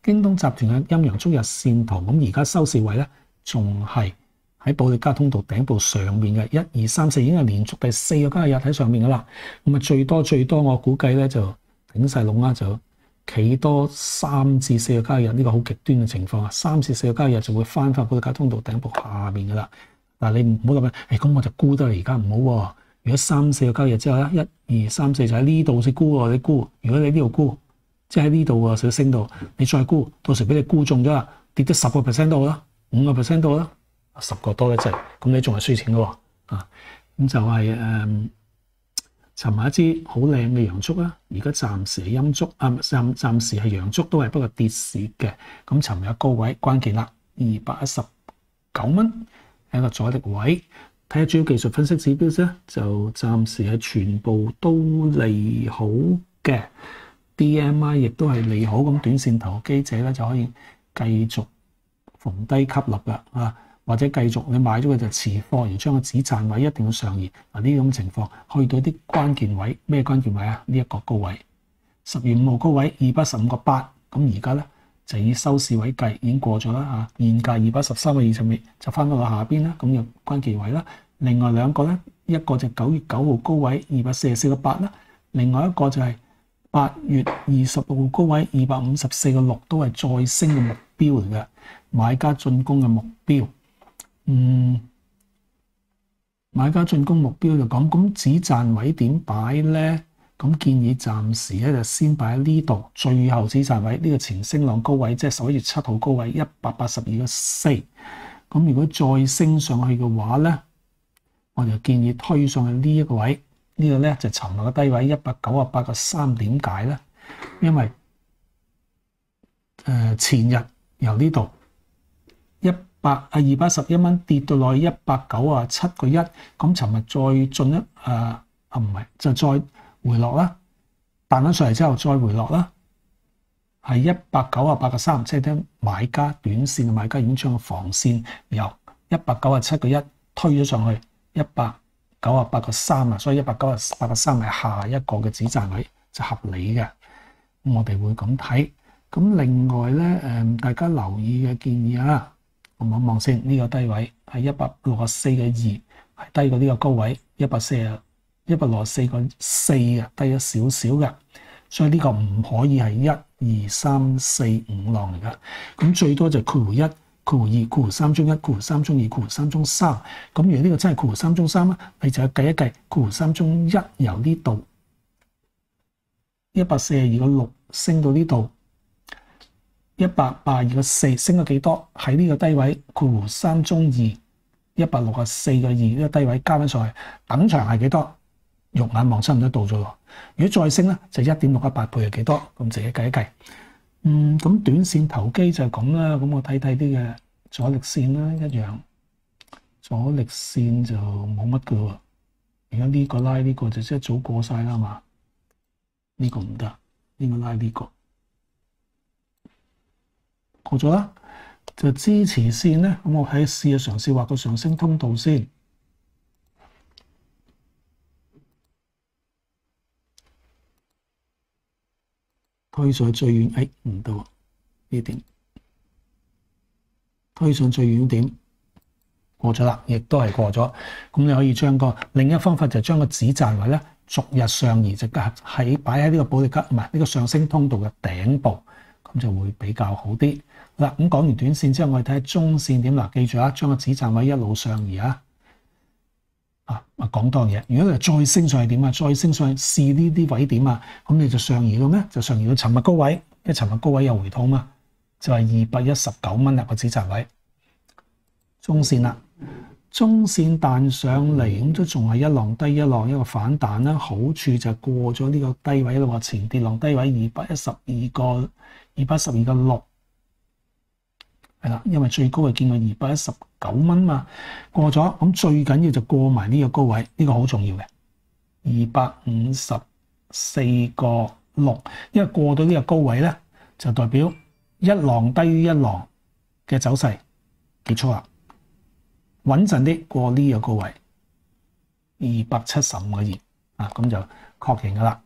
京東集團嘅陰陽燭日線圖，咁而家收市位咧仲係喺保利加通道頂部上面嘅1、2、3、4已經係連續第4個交易日喺上面噶啦。咁啊最多我估計咧就頂晒籠啦，就企多3至4個交易日，呢個好極端嘅情況啊！3至4個交易日就會翻保利加通道頂部下面噶啦。嗱，你唔好諗嘅，咁我就沽得啦，而家唔好喎。如果3、4個交易日之後咧，1、2、3、4就喺呢度先沽喎，你沽。如果你呢度沽，即係喺呢度喎，想升到你再沽，到時俾你沽中咗啦，跌咗10% 到啦，5% 到啦，10個多一隻，咁你仲係輸錢嘅喎啊！咁就係尋日一支好靚嘅陽燭啦，而家暫時係陰燭啊，暫時係陽燭，都係不過跌市嘅。咁尋日高位關鍵啦，219蚊係一個阻力位。睇下主要技術分析指標啫，就暫時係全部都利好嘅。DMI 亦都係利好，咁短線投機者咧就可以繼續逢低吸納嘅啊，或者繼續你買咗佢就持貨，而將個止賺位一定要上移。嗱，呢種情況去到啲關鍵位，咩關鍵位啊？呢一個高位10月5號高位215.8，咁而家咧就以收市位計已經過咗啦嚇，現價213.20就翻到去下邊啦，咁就關鍵位啦。另外兩個咧，一個就9月9號高位244.8啦，另外一個就係8月26號高位254.6，都係再升嘅目標嚟嘅，買家進攻嘅目標。買家進攻目標就講，咁止賺位點擺咧？咁建議暫時咧就先擺喺呢度，最後止賺位呢個前升浪高位，即係11月7號高位182.4。咁如果再升上去嘅話咧，我就建議推上去呢一個位，呢個咧就尋日嘅低位198.3。點解咧？因為前日由呢度211蚊跌到落去197.1，咁尋日再進一唔係就再回落啦，彈咗上嚟之後再回落啦，係198.3，即係啲買家短線嘅買家已經將個防線由197.1推咗上去198.3啦，所以198.3係下一個嘅止賺位，就合理嘅。咁我哋會咁睇。咁另外咧，大家留意嘅建議啊，我望一望先，呢個低位係164.2，係低過呢個高位164.4嘅，低咗少少嘅，所以呢個唔可以係1、2、3、4、5浪嚟噶。咁最多就括弧1、括弧2、括弧3中1、括弧3中2、括弧3中3。咁如果呢個真係括弧3中3咧，你就要計一計括弧3中1由呢度142.6升到呢度182.4，升咗幾多？喺呢個低位括弧3中2 164.2呢個低位加翻上去，等長係幾多？肉眼望差唔多到咗咯。如果再升咧，就1.618倍係幾多？咁自己計一計。咁短線投機就係咁啦。咁我睇睇啲嘅阻力線啦，一樣阻力線就冇乜嘅喎。而家呢個拉呢個就即係早過晒啦嘛。呢個唔得，應該拉呢個過咗啦。就支持線咧，咁我喺試下嘗試畫個上升通道先。推上最遠，唔到呢點，推上最遠點過咗啦，亦都係過咗。咁你可以將另一方法就將個止賺位咧逐日上移，就喺擺喺呢個保利加唔係呢個上升通道嘅頂部，咁就會比較好啲。嗱，咁講完短線之後，我哋睇下中線點啦。記住啊，將個止賺位一路上移啊。講多嘢。如果你再升上去點啊？再升上去試呢啲位點啊？咁你就上移到咩？就上移到尋日高位，因為尋日高位有回吐嘛，就係219蚊個止賺位。中線啦，中線彈上嚟咁都仲係一浪低一浪一個反彈啦。好處就過咗呢個低位啦，前跌浪低位212.6。係啦，因為最高係見過219蚊嘛，過咗咁最緊要就過埋呢個高位，呢個好重要嘅254.6，因為過到呢個高位咧，就代表一浪低於一浪嘅走勢結束啦。穩陣啲過呢個高位275.2啊，咁就確認噶啦。